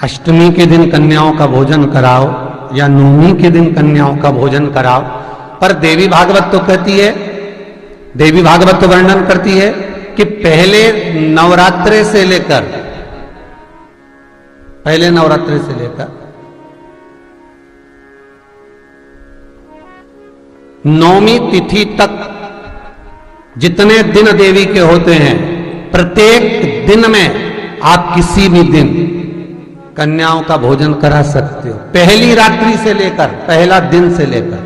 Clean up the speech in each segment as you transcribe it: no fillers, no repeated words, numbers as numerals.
अष्टमी के दिन कन्याओं का भोजन कराओ या नवमी के दिन कन्याओं का भोजन कराओ। पर देवी भागवत तो कहती है, देवी भागवत तो वर्णन करती है कि पहले नवरात्रे से लेकर नौमी तिथि तक जितने दिन देवी के होते हैं, प्रत्येक दिन में आप किसी भी दिन कन्याओं का भोजन करा सकते हो, पहली रात्रि से लेकर, पहला दिन से लेकर।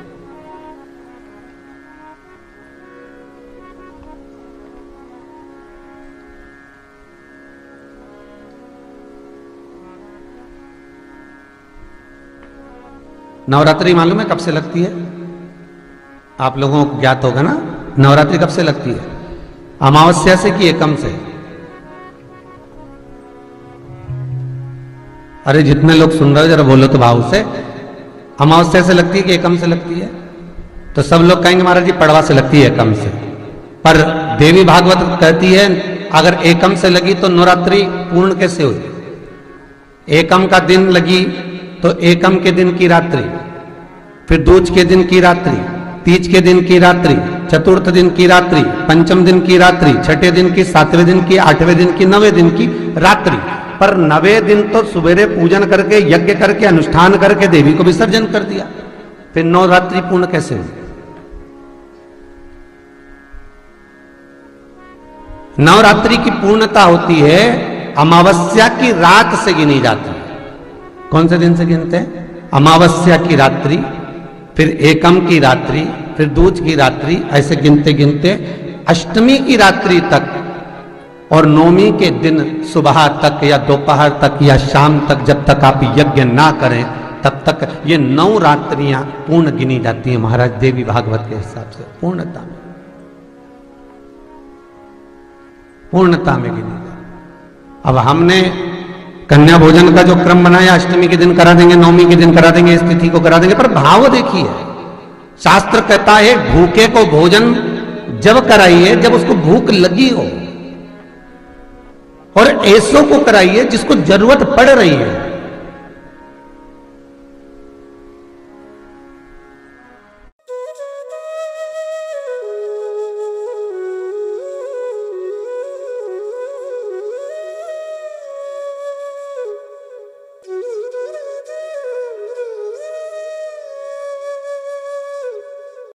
नवरात्रि मालूम है कब से लगती है? आप लोगों को ज्ञात होगा ना, नवरात्रि कब से लगती है? अमावस्या से कि एकम से? अरे जितने लोग सुन रहे हो जरा बोलो तो भाव से। अमावस्या से लगती है कि एकम से लगती है? तो सब लोग कहेंगे महाराज जी पड़वा से लगती है, एकम से। पर देवी भागवत कहती है अगर एकम से लगी तो नवरात्रि पूर्ण कैसे हुई? एकम का दिन लगी तो एकम के दिन की रात्रि, फिर दूज के दिन की रात्रि, तीज के दिन की रात्रि, चतुर्थ दिन की रात्रि, पंचम दिन की रात्रि, छठे दिन की, सातवें दिन की, आठवें दिन की, नवें दिन की रात्रि। पर नवे दिन तो सुबेरे पूजन करके, यज्ञ करके, अनुष्ठान करके देवी को विसर्जन कर दिया, फिर नवरात्रि पूर्ण कैसे हुई? नवरात्रि की पूर्णता होती है अमावस्या की रात से गिनी जाती है। कौन से दिन से गिनते हैं? अमावस्या की रात्रि, फिर एकम की रात्रि, फिर दूज की रात्रि, ऐसे गिनते गिनते अष्टमी की रात्रि तक और नौमी के दिन सुबह तक या दोपहर तक या शाम तक, जब तक आप यज्ञ ना करें तब तक ये 9 रात्रियां पूर्ण गिनी जाती हैं महाराज देवी भागवत के हिसाब से। पूर्णता में गिनी जाती। अब हमने कन्या भोजन का जो क्रम बनाया, अष्टमी के दिन करा देंगे, नौमी के दिन करा देंगे, इस तिथि को करा देंगे, पर भाव देखिए, शास्त्र कहता है भूखे को भोजन जब कराइए जब उसको भूख लगी हो, और ऐसों को कराइए जिसको जरूरत पड़ रही है।